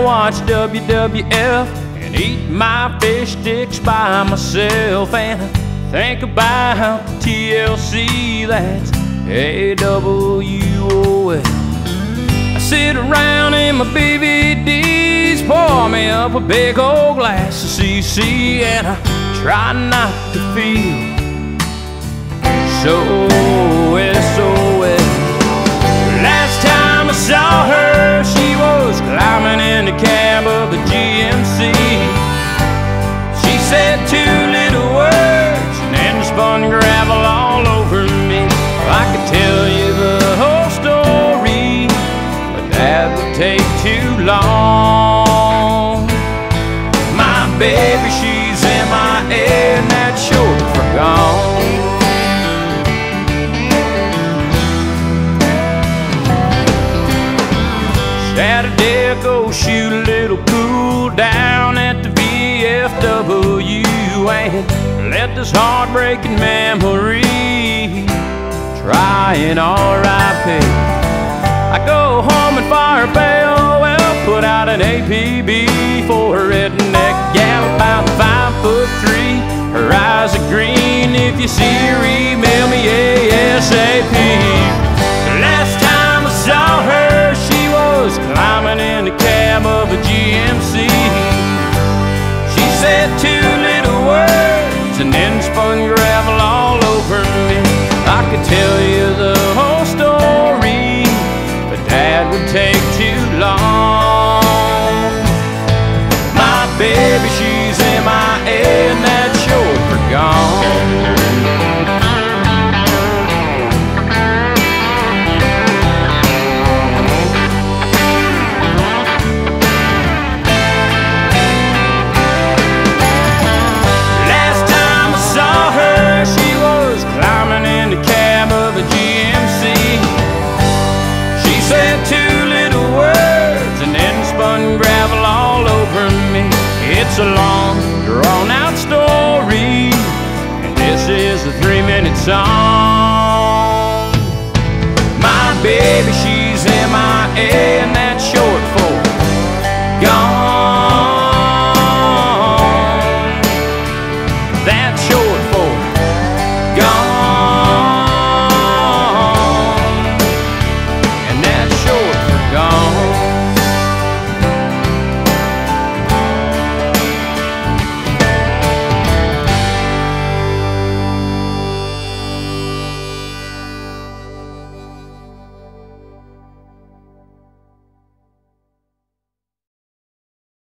watch WWF and eat my fish sticks by myself, and I think about the TLC, that's AWOL. I sit around in my BVDs, pour me up a big old glass of CC, and I try not to feel so SOS. Last time I saw her, she was climbing in the cab of a GMC. She said 2 little words and then spun gravel all over me. I could tell you the whole story, but that would take too long. My baby, she's MIA and that's short for gone. Saturday I go shoot a little pool down at the VFW and let this heartbreaking memory try and RIP. I go home and fire a bell, well, put out an APB for a redneck gal about 5'3". Her eyes are green. If you see her, email me ASAP. Last time I saw her, she was climbing in the cab of a GMC. She said 2 little words and then spun gravel all over me. I could tell you the whole story, but that would take too long. My baby, she's MIA and that's short for gone. Gravel all over me. It's a long, drawn-out story, and this is a 3-minute song. My baby, she's MIA.